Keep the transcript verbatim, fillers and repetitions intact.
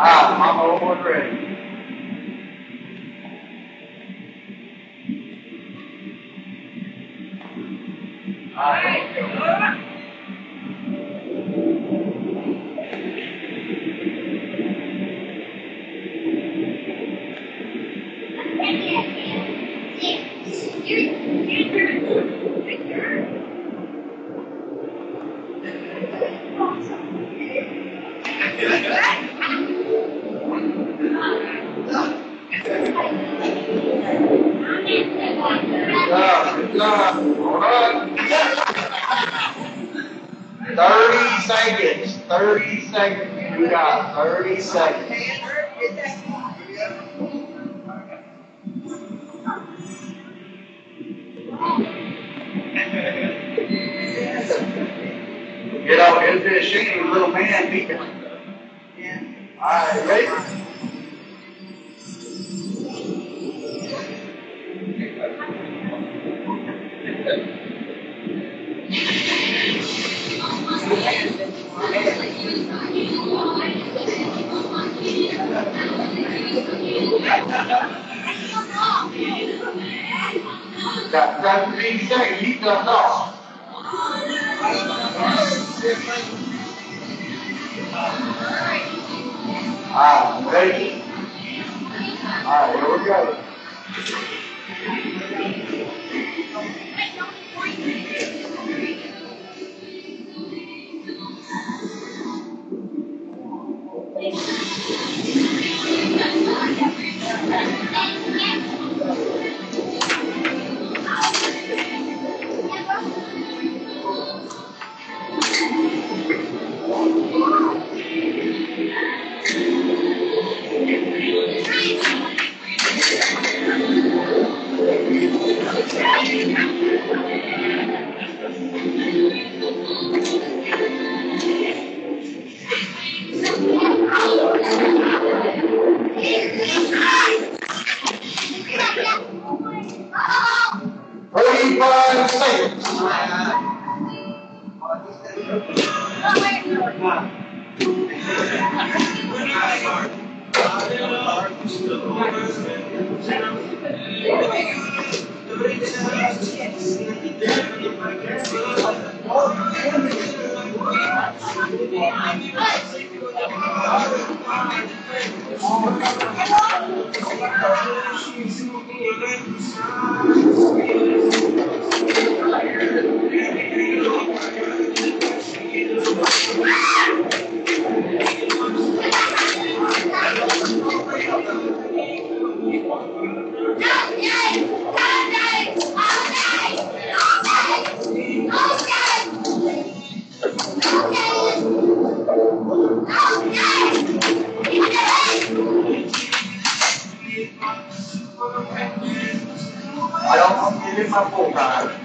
Ah, Mama almost ready. All right. Good job. Hold on. thirty seconds. thirty seconds. You got thirty seconds. Get out into the shady little man peeking. All right, ready? Got got three seconds. He jumped off. All right, ready? All right, here we go. thirty-five seconds. I don't want to give my full time.